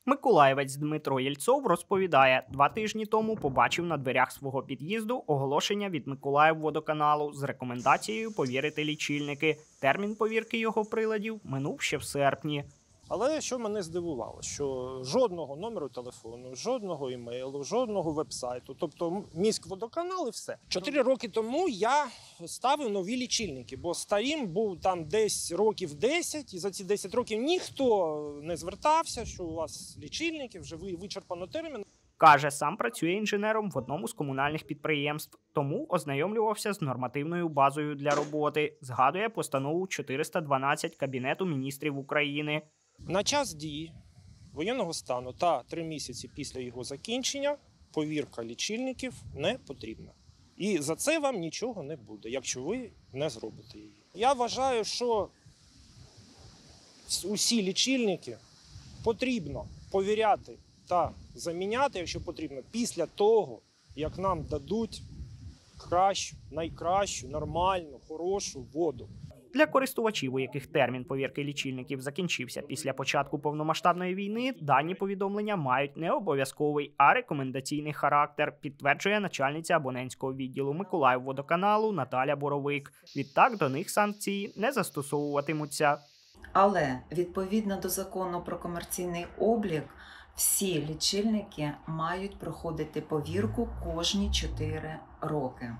Миколаївець Дмитро Єльцов розповідає, 2 тижні тому побачив на дверях свого під'їзду оголошення від Миколаївводоканалу з рекомендацією повірити лічильники. Термін повірки його приладів минув ще в серпні. Але що мене здивувало, що жодного номеру телефону, жодного імейлу, жодного вебсайту, тобто міськводоканал і все. 4 роки тому я ставив нові лічильники, бо старим був там десь років 10, і за ці 10 років ніхто не звертався, що у вас лічильники, вже вичерпано термін. Каже, сам працює інженером в одному з комунальних підприємств, тому ознайомлювався з нормативною базою для роботи. Згадує постанову 412 Кабінету міністрів України. На час дії воєнного стану та 3 місяці після його закінчення повірка лічильників не потрібна. І за це вам нічого не буде, якщо ви не зробите її. Я вважаю, що усі лічильники потрібно повіряти та заміняти, якщо потрібно, після того, як нам дадуть кращу, найкращу, нормальну, хорошу воду. Для користувачів, у яких термін повірки лічильників закінчився після початку повномасштабної війни, дані повідомлення мають не обов'язковий, а рекомендаційний характер, підтверджує начальниця абонентського відділу Миколаївводоканалу Наталя Боровик. Відтак до них санкції не застосовуватимуться. Але відповідно до закону про комерційний облік, всі лічильники мають проходити повірку кожні 4 роки.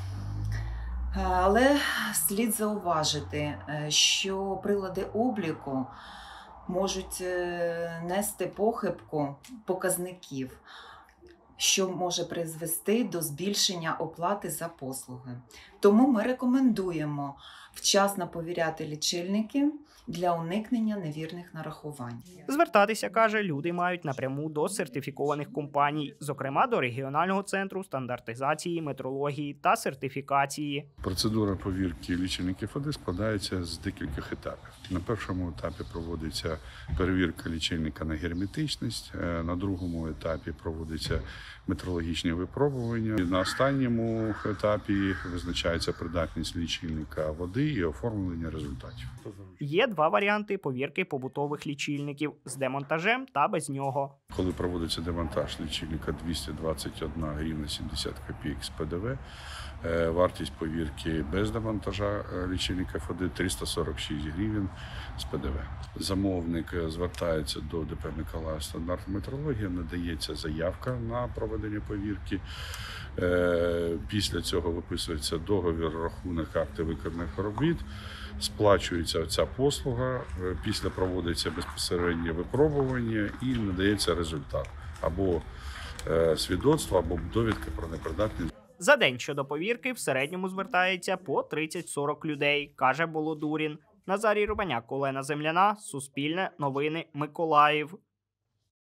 Але слід зауважити, що прилади обліку можуть нести похибку показників, що може призвести до збільшення оплати за послуги. Тому ми рекомендуємо вчасно повіряти лічильники для уникнення невірних нарахувань. Звертатися, каже, люди мають напряму до сертифікованих компаній, зокрема до регіонального центру стандартизації, метрології та сертифікації. Процедура повірки лічильників води складається з декількох етапів. На першому етапі проводиться перевірка лічильника на герметичність, на другому етапі проводиться метрологічні випробування. На останньому етапі визначається придатність лічильника води і оформлення результатів. Є 2 варіанти повірки побутових лічильників – з демонтажем та без нього. Коли проводиться демонтаж лічильника 221 гривня 70 копійок з ПДВ, вартість повірки без демонтажа лічильника води 346 гривень з ПДВ. Замовник звертається до ДП «Миколаїв стандарт метрології», надається заявка на проведення повірки. Після цього виписується договір, рахунок, акти виконаних робіт, сплачується ця послуга, після проводиться безпосереднє випробування і надається результат. Або свідоцтво, або довідка про непридатність. За день щодо повірки в середньому звертається по 30-40 людей, каже Болодурін. Назарій Рубаняк, Олена Земляна, Суспільне, Новини, Миколаїв.